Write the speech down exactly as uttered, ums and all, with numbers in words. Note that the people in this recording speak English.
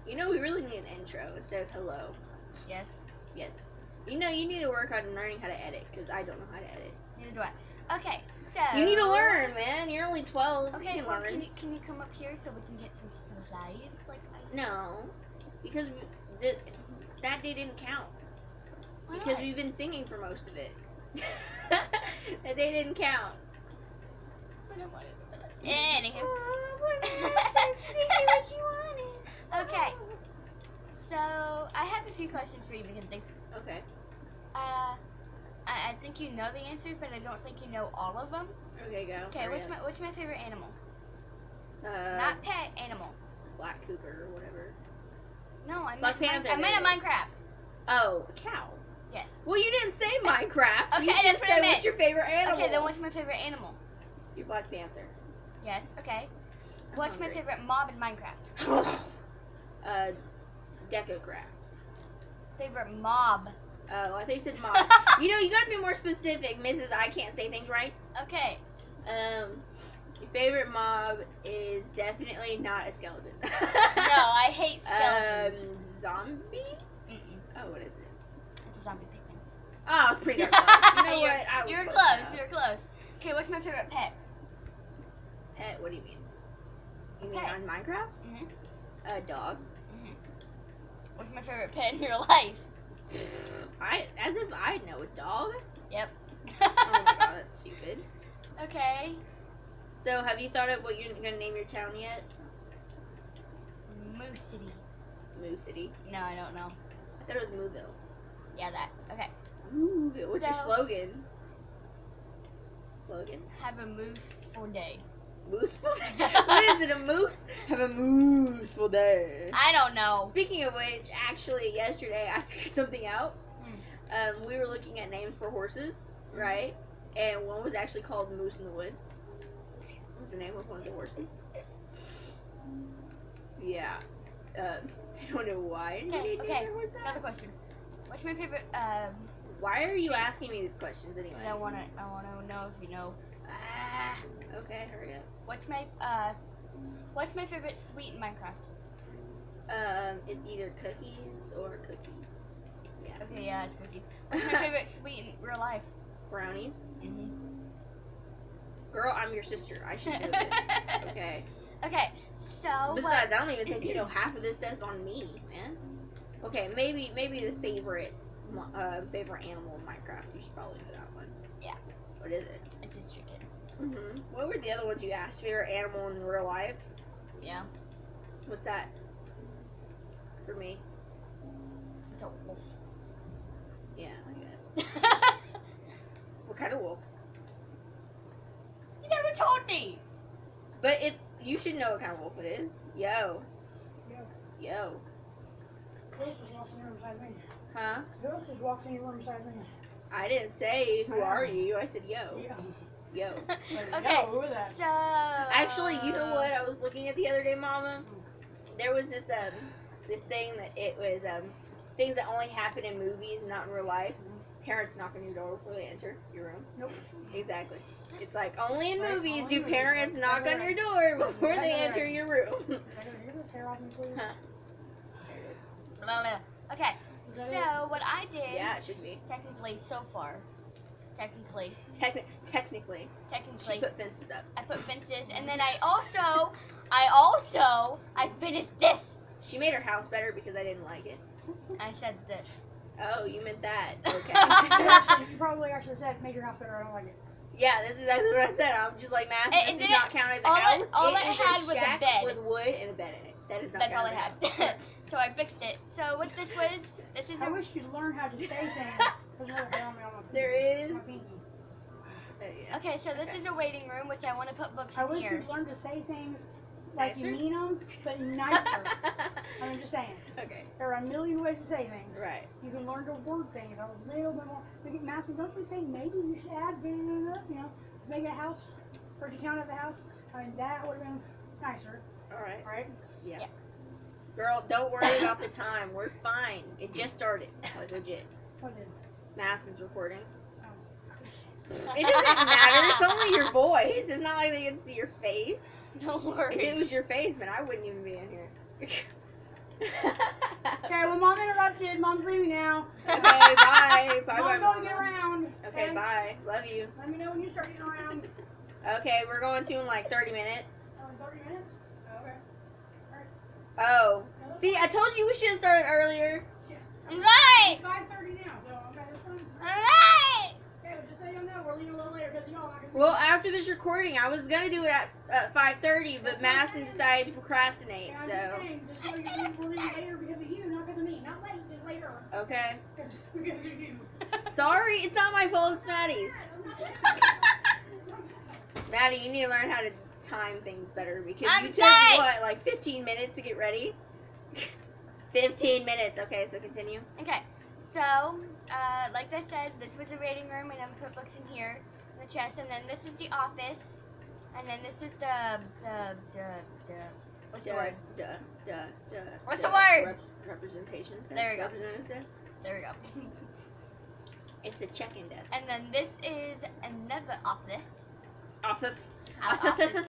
You know, we really need an intro instead of hello. Yes. Yes. You know, you need to work on learning how to edit, because I don't know how to edit. Neither do I. Okay, so... You need to learn, man. You're only twelve. Okay, you can well, learn. can you, can you come up here so we can get some slides? Like I... No. Because we, th that day didn't count. Why Because not? we've been singing for most of it. That day didn't count. I don't want it. Anywho. Okay. So, I have a few questions for you, Mackenzie. Okay. Uh, I, I think you know the answers, but I don't think you know all of them. Okay, go. Okay, what's my what's my favorite animal? Uh, Not pet, animal. Black cougar or whatever. No, I Black meant Panther, I meant a there it is. Minecraft. Oh, a cow. Yes. Well, you didn't say Minecraft. Okay, you that's just what I said meant. what's your favorite animal. Okay, then what's my favorite animal? Your Black Panther. Yes. Okay. I'm What's my hungry. favorite mob in Minecraft? uh, Decocraft. Favorite mob. Oh, I think you said mob. You know, you gotta be more specific, Missus I can't say things right. Okay. Um, your favorite mob is definitely not a skeleton. No, I hate skeletons. Um, zombie? Mm-mm. Oh, what is it? It's a zombie pigman. Oh, pretty darn close. You know you're, what? I was you're close close. enough. You're close. Okay, what's my favorite pet? Pet? What do you mean? You mean Pet. on Minecraft? Mhm. A dog. Mhm. What's my favorite pet in your life? I, as if I know a dog. Yep. Oh my god, that's stupid. Okay. So, have you thought of what you're gonna name your town yet? Moo City. Moo City. No, I don't know. I thought it was Mooville. Yeah, that. Okay. Mooville. What's your So- slogan? Slogan? Have a moose for day. Mooseful day? What is it, a moose? Have a mooseful day. I don't know. Speaking of which, actually, yesterday I figured something out. Hmm. Um, we were looking at names for horses, right? And one was actually called Moose in the Woods. Was the name of one of the horses. Yeah. Um, I don't know why. Okay, They named okay. their horse that. Another question. What's my favorite? Um, Why are you Tree. asking me these questions anyway? I wanna, I wanna know if you know. Ah, okay, hurry up. What's my, uh, what's my favorite sweet in Minecraft? Um, it's either cookies or cookies. Yeah. Okay, yeah, it's cookies. What's my favorite sweet in real life? Brownies. Mm-hmm. Girl, I'm your sister. I should know this. Okay. Okay, so Besides, I don't even think you know half of this stuff on me, man. Okay, maybe maybe the favorite mo- uh, favorite animal in Minecraft. You should probably know that one. Yeah. What is it? It's a chicken. Mhm. What were the other ones you asked? Favorite animal in real life? Yeah. What's that? For me? It's a wolf. Yeah, I guess. What kind of wolf? You never told me. But it's you should know what kind of wolf it is. Yo. Yo. Yo. Ghost just walks in your room beside me. Huh? Ghost just walks in your room beside me. I didn't say who are you. I said yo. Yeah. Yo. Okay. Yo, who is that? So. Actually, you know what I was looking at the other day, Mama? There was this um this thing that it was um things that only happen in movies, not in real life. Parents knock on your door before they enter your room. Nope. Exactly. It's like only in Right, movies only do movies. parents knock on your door before I they know, enter right. your room. Can I go get this hair off me, please? Huh. There it is. Blah, blah. Okay. Is that So what I did, Yeah, it should be. technically, so far, technically, Techni- technically, she technically, put fences up. I put fences, and then I also, I also, I finished this. She made her house better because I didn't like it. I said this. Oh, you meant that. Okay. You actually- you probably actually said, make your house better, I don't like it. Yeah, that's exactly what I said. I'm just like, Mass, It- it this does didn't- not count as a all it- house. all it it is had a was a shack bed. with wood and a bed in it. That does not That's count all it as had. a house. So I fixed it. So what this was, this is I a, wish you'd learn how to say things. There's another hair on me on my There pinky. is. My pinky. Uh, yeah. okay, so this Okay. is a waiting room, which I want to put books I in wish here. you'd learn to say things like Nicer? you mean them, but nicer. I'm just saying. Okay. There are a million ways to say things. Right. You can learn to word things a little bit more. Make it massive. Don't you say maybe you should add, blah, blah, blah, you know, make it a house, or to count as a house. I mean, that would have been nicer, All right. right? Yeah. Yeah. Girl, don't worry about the time. We're fine. It just started. Like legit. What did? Mass is recording. Oh. It doesn't matter. It's only your voice. It's not like they can see your face. Don't If it worry. was your face, man, I wouldn't even be in here. Okay, well, Mom interrupted. Mom's leaving now. Okay, bye. Bye, bye, Mom's going to get Mama. around. Okay, bye. Love you. Let me know when you start getting around. Okay, we're going to in like thirty minutes. Oh, in thirty minutes? Okay. Oh. See, I told you we should have started earlier. Right. It's five thirty now, so okay, that's fine. Alright. Okay, well, just so you know, we're leaving a little later because you know I'm not going to Well, after this recording, I was gonna do it at uh, five thirty, but Madison decided to procrastinate. Yeah, I'm So just saying, just so you know, we're leaving later because of you, not because of me. Not late, just later. okay. Because because of you. Sorry, it's not my fault. It's Maddie's. Maddie, you need to learn how to time things better because I'm you took sorry. what, like fifteen minutes to get ready. fifteen minutes. Okay, so continue. Okay, so, uh, like I said, this was a reading room, and I'm put books in here, in the chest, and then this is the office, and then this is the, the, the, the, what's the Duh, word? duh, duh, duh, What's duh. the word? Rep- representation desk. There we go. Representative desk. There we go. It's a check-in desk. And then this is another office. Office. Our office.